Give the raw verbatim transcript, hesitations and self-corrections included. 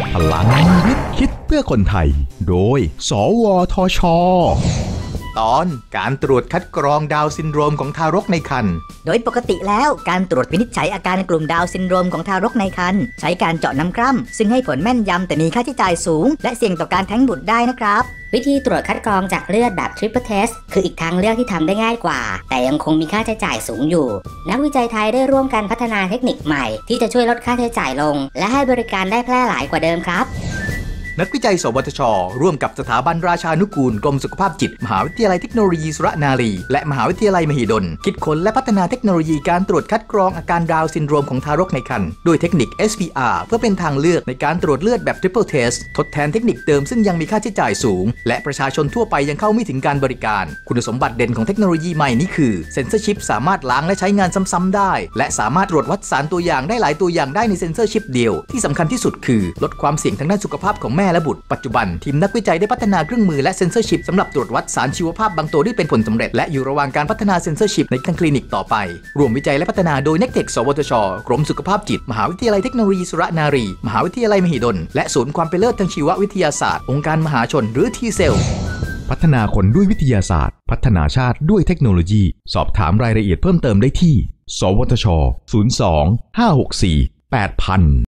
พลังวิทย์คิดเพื่อคนไทยโดยสวทช.ตอนการตรวจคัดกรองดาวน์ซินโดรมของทารกในครรภ์โดยปกติแล้วการตรวจวินิจฉัยอาการกลุ่มดาวน์ซินโดรมของทารกในครรภ์ใช้การเจาะน้ำคร่ำซึ่งให้ผลแม่นยำแต่มีค่าใช้จ่ายสูงและเสี่ยงต่อการแท้งบุตรได้นะครับวิธีตรวจคัดกรองจากเลือดแบบ Triple Test คืออีกทางเลือกที่ทำได้ง่ายกว่าแต่ยังคงมีค่าใช้จ่ายสูงอยู่นักวิจัยไทยได้ร่วมกันพัฒนาเทคนิคใหม่ที่จะช่วยลดค่าใช้จ่ายลงและให้บริการได้แพร่หลายกว่าเดิมครับนักวิจัยสวทช.ร่วมกับสถาบันราชานุกูลกรมสุขภาพจิตมหาวิทยาลัยเทคโนโลยีสุรนารีและมหาวิทยาลัยมหิดลคิดค้นและพัฒนาเทคโนโลยีการตรวจคัดกรองอาการดาวน์ซินโดรมของทารกในครรภ์โดยเทคนิค เอส พี อาร์ เพื่อเป็นทางเลือกในการตรวจเลือดแบบ Triple Test ทดแทนเทคนิคเดิมซึ่งยังมีค่าใช้จ่ายสูงและประชาชนทั่วไปยังเข้าไม่ถึงการบริการคุณสมบัติเด่นของเทคโนโลยีใหม่นี้คือเซ็นเซอร์ชิปสามารถล้างและใช้งานซ้ำๆได้และสามารถตรวจวัดสารตัวอย่างได้หลายตัวอย่างได้ในเซ็นเซอร์ชิปเดียวที่สำคัญที่สุดคือลดความเสี่ยงทางด้านสุขภาพของแม่และบุตรปัจจุบันทีมนักวิจัยได้พัฒนาเครื่องมือและเซ็นเซอร์ชิปสำหรับตรวจวัดสารชีวภาพบางตัวที่เป็นผลสำเร็จและอยู่ระหว่างการพัฒนาเซ็นเซอร์ชิปในทางคลินิกต่อไปรวมวิจัยและพัฒนาโดย เน็กเทค สวทช.กรมสุขภาพจิตมหาวิทยาลัยเทคโนโลยีสุรนารีมหาวิทยาลัยมหิดลและศูนย์ความเป็นเลิศทางชีววิทยาศาสตร์องค์การมหาชนหรือ ที เซล พัฒนาคนด้วยวิทยาศาสตร์พัฒนาชาติด้วยเทคโนโลยีสอบถามรายละเอียดเพิ่มเติมได้ที่สวทช ศูนย์ สอง ห้า หก สี่ แปด ศูนย์ ศูนย์